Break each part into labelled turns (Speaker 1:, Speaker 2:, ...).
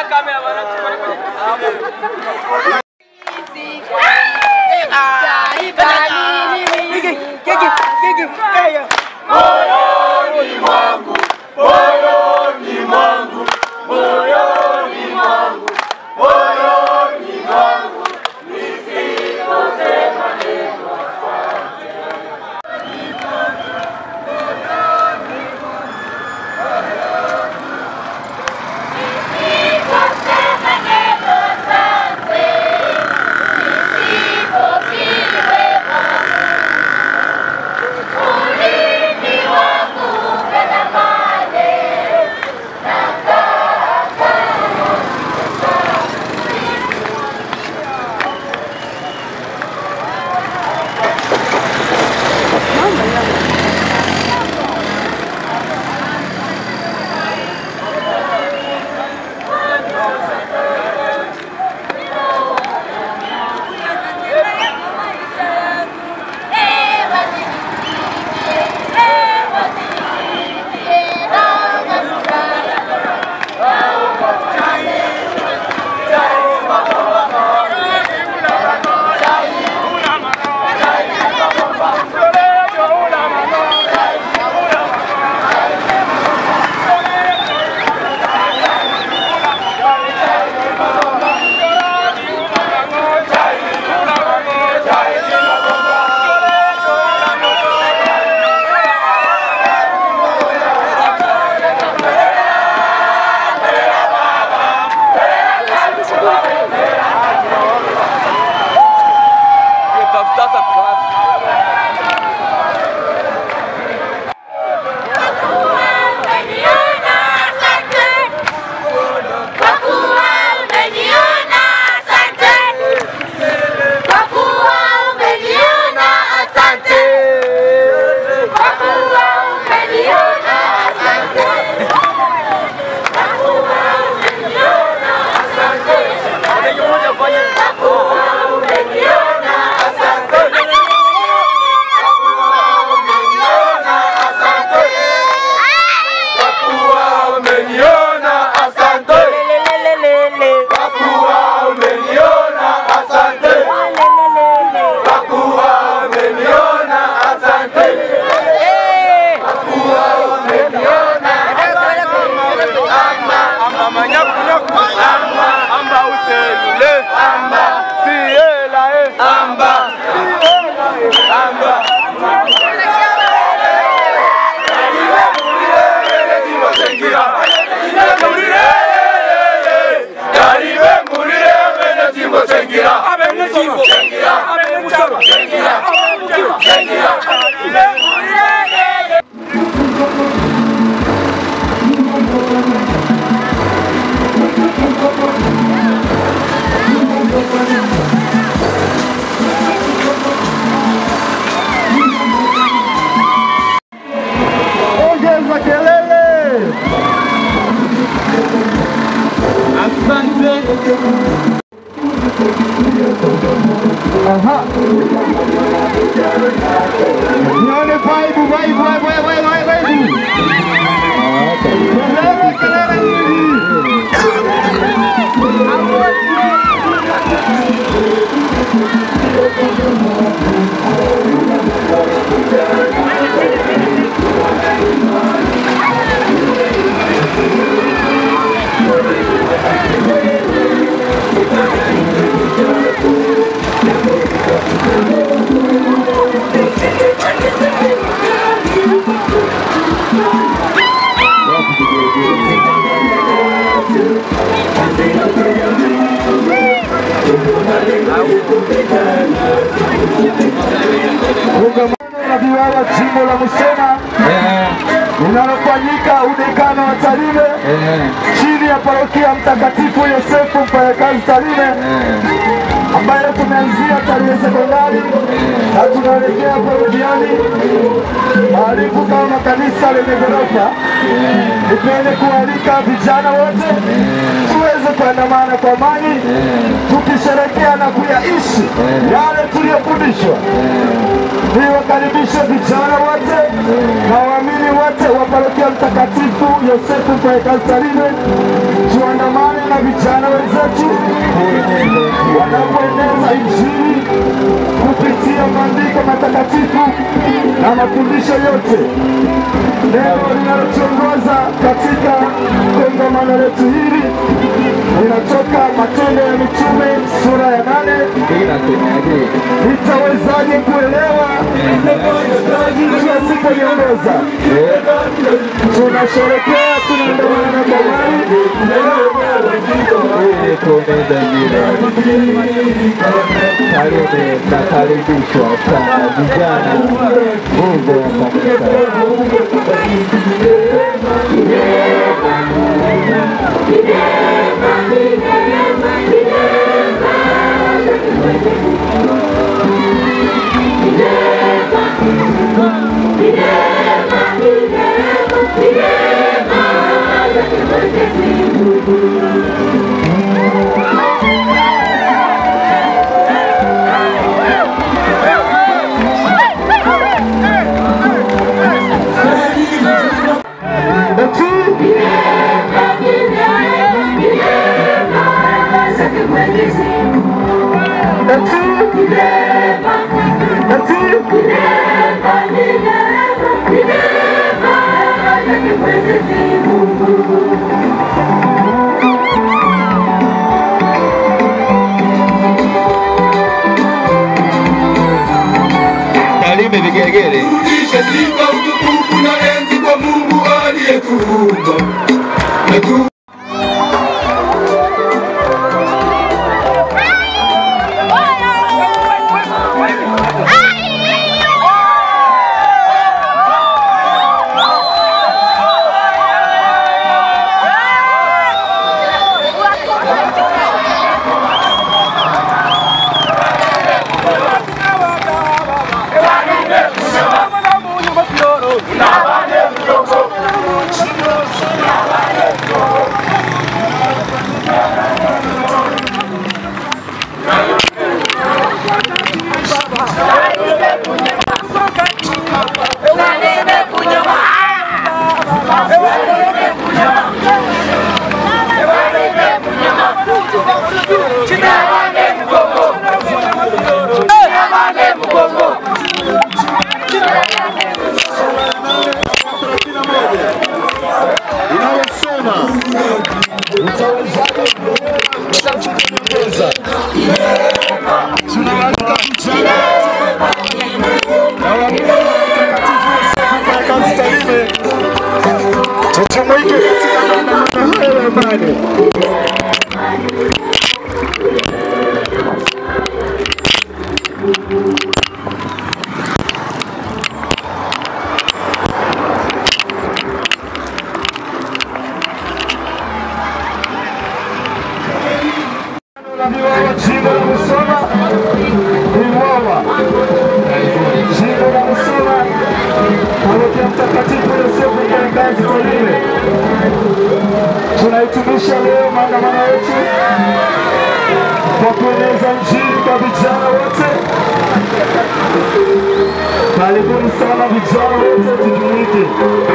Speaker 1: Jimbo la Musoma linalofanyika udekano wa Tarime chini ya parokia Mtakatifu Yosefu Mfanyakazi Tarime, ambayo tumeanzia Tarime sekondari na tunaelekea parokiani maarifu kama kanisa lenye ghorofa. Nipende kualika vijana wote tuweze kuandamana kwa amani, tukisherehekea na kuyaishi yale tuliyofundishwa. niwakaribishe vijana wote na waamini wote wa parokia Mtakatifu Yosefu Mpayakazi Tarime, tuandamane na vijana wenzetu wanapoeneza Injili kupitia maandiko matakatifu na mafundisho yote. Neno linalotuongoza katika kongamano letu hili linatoka Matendo ya Mitume sura ya 8. Nitawezaje kuelewa mtu asiponiongoza? Tunasherehekea, tunaandamana na Bwana.
Speaker 2: Nakaribishwa sana vijana Mungu wa Tarime vigelegele. Rudisha sifa, utukufu na enzi kwa Mungu aliyetuumba.
Speaker 1: Tunaitumisha leo maandamano yetu kwa kueneza Injili kwa vijana wote. Karibuni sana vijana wote, tujumuike.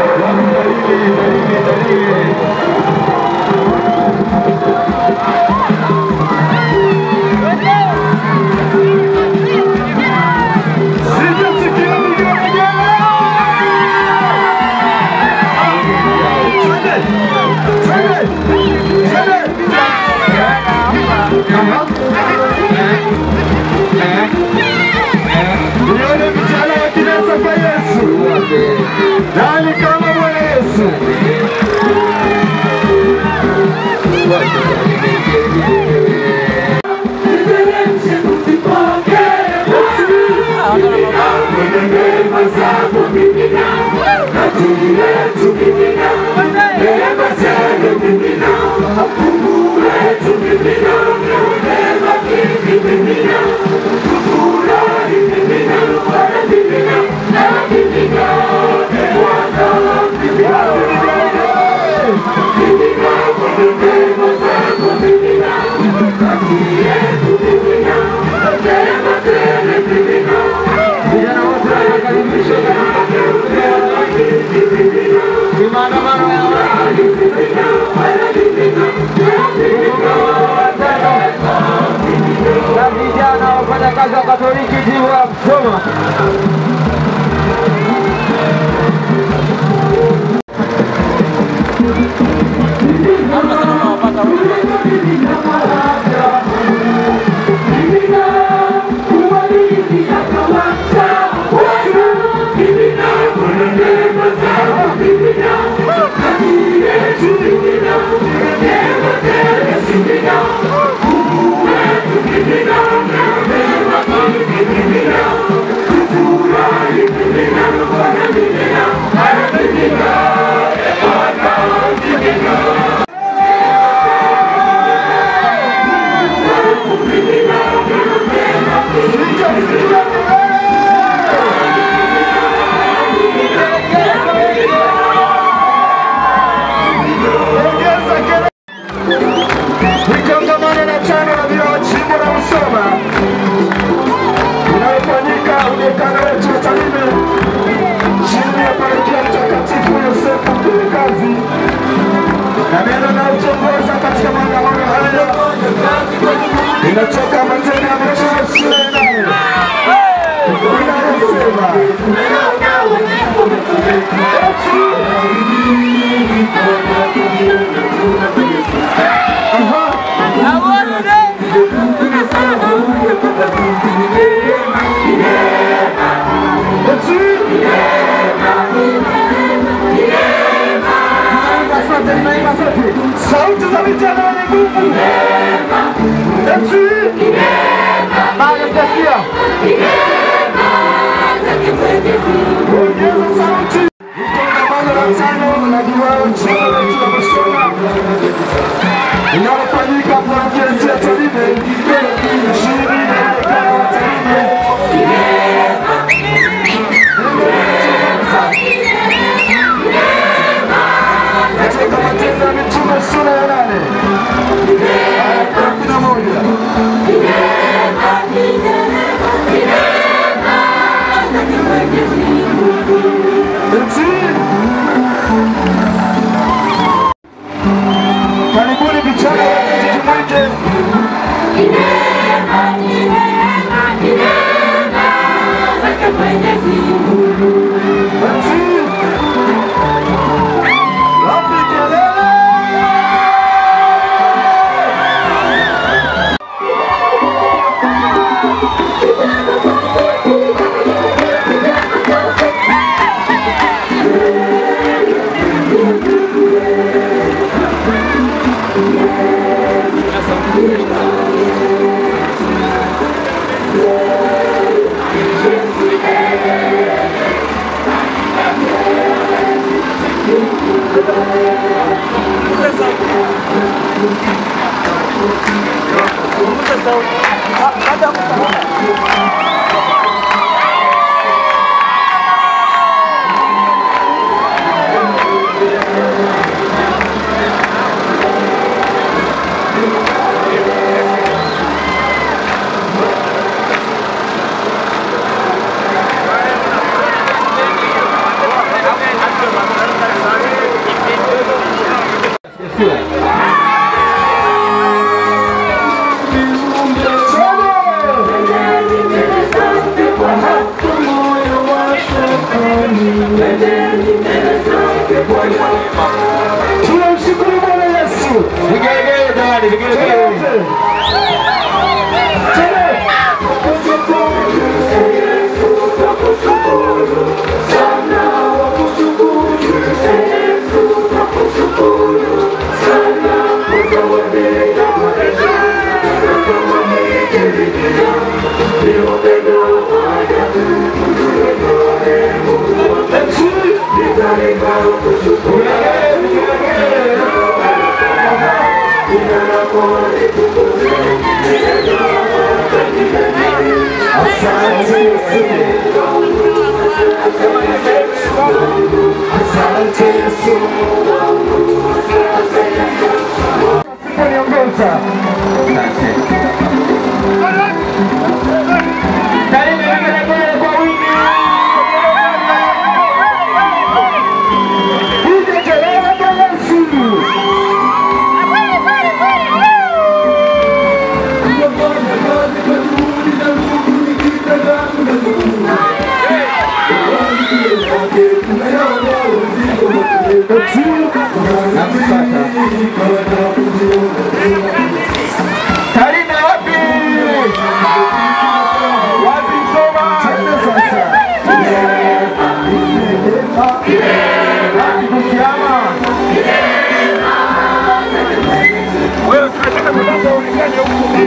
Speaker 1: Nione vijana wakinesa kwa Yesu. Nani kama Bwana Yesu? Vijana wote mwenyekiti wa Msoma. Kongamano la chama la jimbo la Musoma linalofanyika unyekano wetu wa Tarime chini ya parokia Mtakatifu Yosefu Mfanyakazi, na neno na utongoza katika maandamano haya inatoka Matendo ya Mitume sura ya 8 inayosema sauti za vijana wenye nguvu. Ongeza sauti. Kongamano la 5 la diwani chama letu la Musoma linalofanyika parokia ya Tarime chini ya unyekano wa Tarime katika Matendo ya Mitume sura ya 8 aya 11. Karibuni vijana wote tujumuike. Tunamshukuru Bwana Yesu. Vigelegele dada, vigelegele. Let's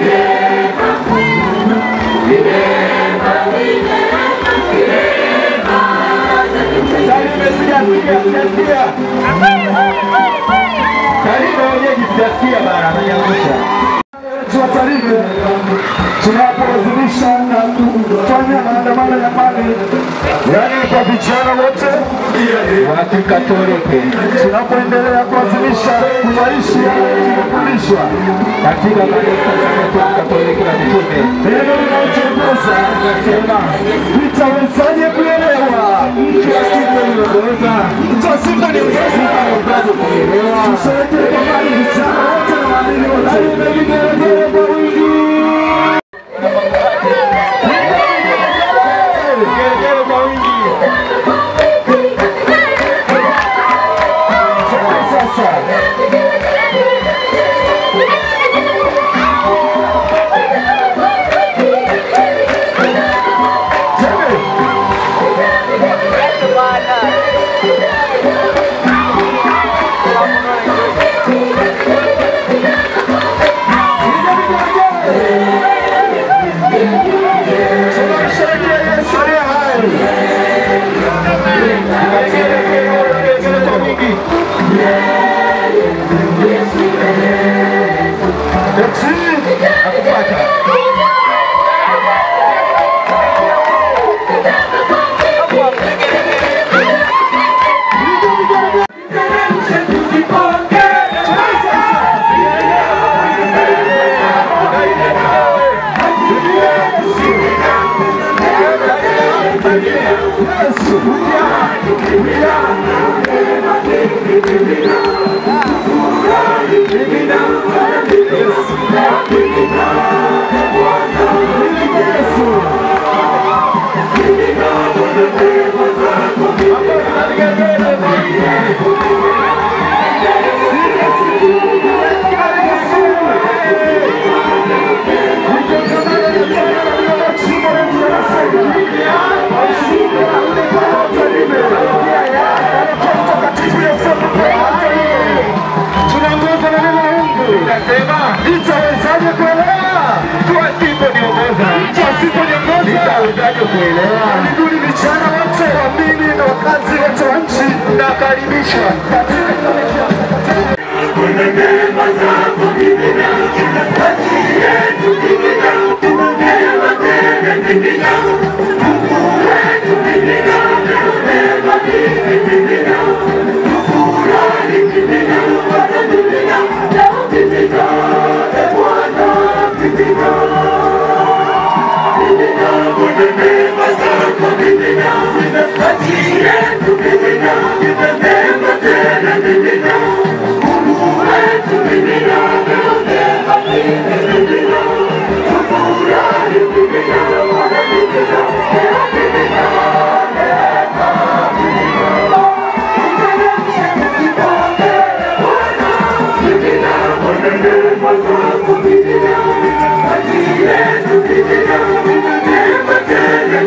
Speaker 1: Tunapolazimisha na kufanya maandamano ya amani, yani kwa vijana wote wa Kikatoliki, tunapoendelea kuadhimisha kuishi yale tumefundishwa katika kanisa la Kikatoliki la mitume. Neno linalotuongoza linasema, nitawezaje kuelewa mtu asiyeongoza? Mtu asiyeongoza kuelewa. Tusaidia kwa mali vijana wote na waamini wote. Kwa wingi. Karibuni vijana wote, waamini na wakazi wote wa nchi, mnakaribishwa katika kuna neema zako mimina, kati yetu mimina, neema tena mimina, Mungu wetu mimina, neema mimina, furahi mimina, Bwana mimina, leo mimina, Bwana mimina. Neema zako mimina, kati yetu mimina, neema tena mimina, Mungu wetu mimina, neema mimina, furahi mimina, Bwana mimina, neema mimina, neema zako mimina, kati yetu mimina, neema tena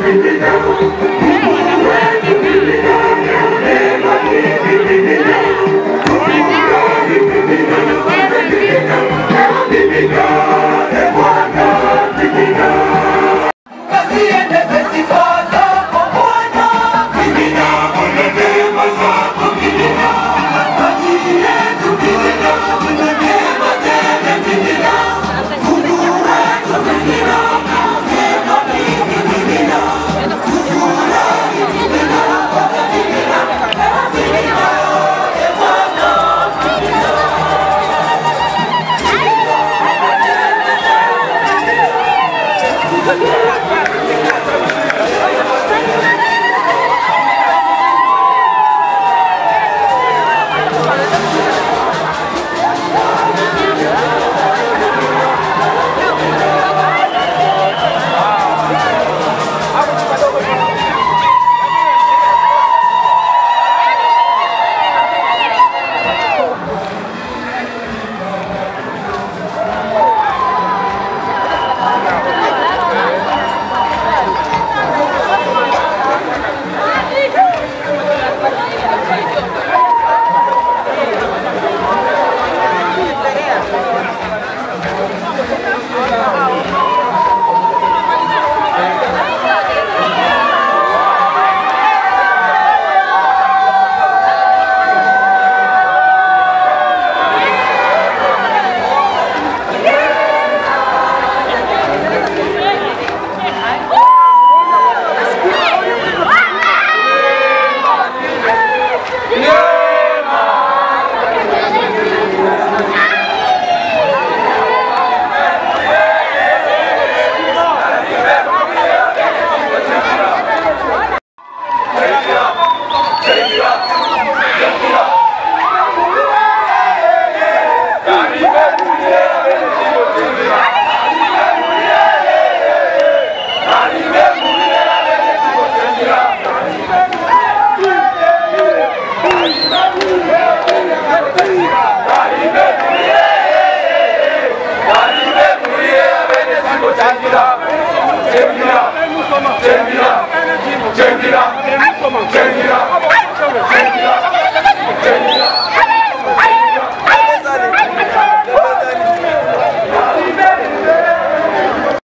Speaker 2: Check it out.